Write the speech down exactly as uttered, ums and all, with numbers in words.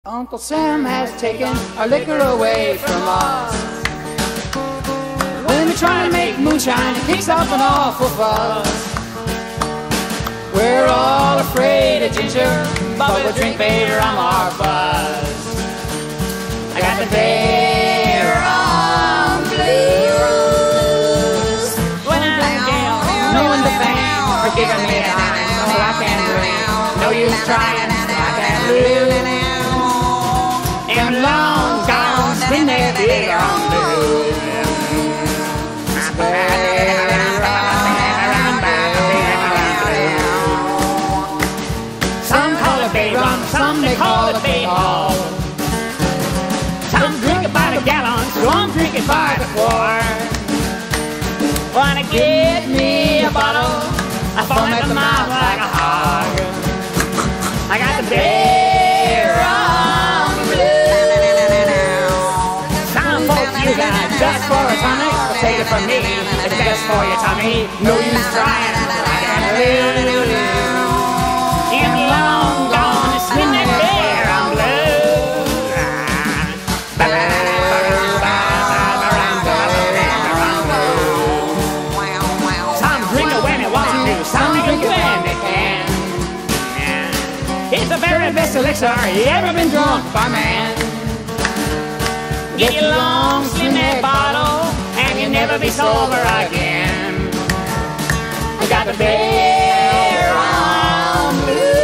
Uncle Sam has taken our liquor away from us. When we try to make moonshine, it kicks up an awful fuss. We're all afraid of ginger, but we'll drink beer on our buzz. I got the beer on blues. When I'm down, knowing the fame for giving me a dime, so I can drink. No use trying, I can't lose. And long gone, spin their beer on blues. Some call it bay rum, some they call it bay hall. Some drink it by the gallon, so I'm drinking by the quart. Wanna get me a bottle, I foam at the mouth like a hog. I got the beer on blues. Some folks use that just for a tonic. Take it from me, it's best for your tummy. No use trying, I can't lose. In long gone, spin that beer on blues. Some drink it when they want to, some drink it when they can. It's the very best elixir you ever been drunk by man. Get your long, slim that bottle, and you'll never be sober again. We got the beer on blues.